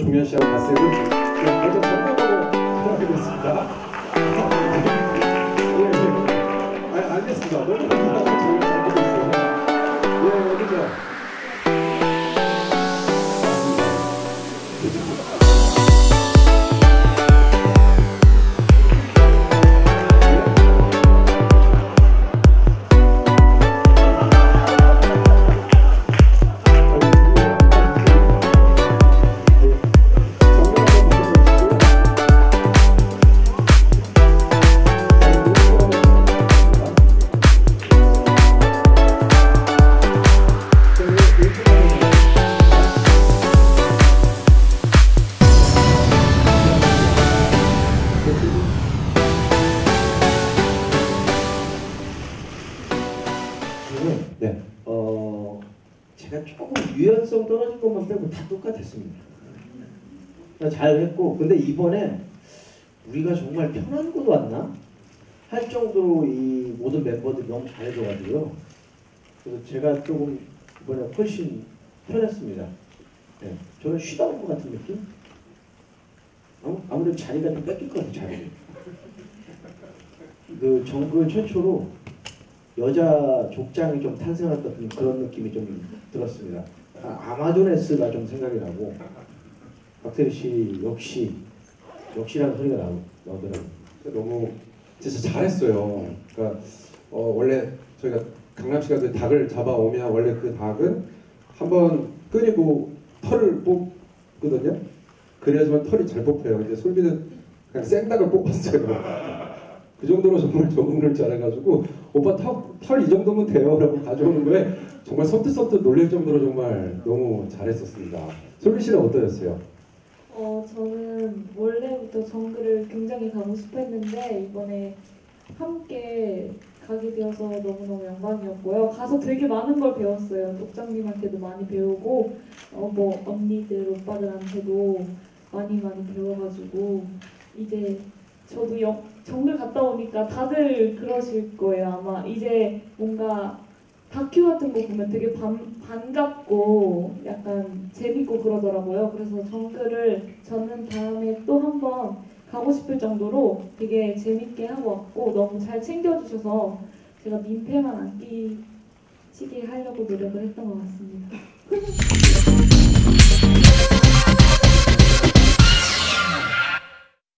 종현 씨하고 봤어요. 먼저 선물하고 전화드리겠습니다. 예, 알겠습니다. 너무 감사합니다. 잘 보고 있어요. 예, 그죠. 네. 제가 조금 유연성 떨어진 것만 빼고 다 똑같았습니다. 잘했고, 근데 이번에 우리가 정말 편한 곳 왔나? 할 정도로 이 모든 멤버들이 너무 잘해줘가지고요. 그래서 제가 조금 이번에 훨씬 편했습니다. 네. 저는 쉬다 온 것 같은 느낌? 아무래도 자리가 좀 뺏길 것 같아요, 자리. 그 정글 최초로 여자 족장이 좀 탄생할 것 같은 그런 느낌이 좀 들었습니다. 아마존에스가 좀 생각이 나고, 박태리 씨 역시라는 소리가 나오더라고요. 너무 진짜 잘했어요. 그러니까 원래 저희가 강남 씨가 그 닭을 잡아오면 원래 그 닭은 한번 끓이고 털을 뽑거든요. 그래야지만 털이 잘 뽑혀요. 근데 솔비는 그냥 생닭을 뽑았어요. 그 정도로 정말 적응을 잘해가지고 오빠 털 이 정도면 돼요 라고 가져오는 거에 정말 선뜻선뜻 놀랄 정도로 정말 너무 잘했었습니다. 솔비 씨는 어떠셨어요? 저는 원래부터 정글을 굉장히 가고 싶어 했는데 이번에 함께 가게 되어서 너무너무 영광이었고요. 가서 되게 많은 걸 배웠어요. 독장님한테도 많이 배우고 뭐 언니들, 오빠들한테도 많이 배워가지고 이제 저도 정글 갔다 오니까 다들 그러실 거예요. 아마 이제 뭔가 다큐 같은 거 보면 되게 반갑고 약간 재밌고 그러더라고요. 그래서 정글을 저는 다음에 또 한번 가고 싶을 정도로 되게 재밌게 하고 왔고 너무 잘 챙겨주셔서 제가 민폐만 안 끼치게 하려고 노력을 했던 것 같습니다.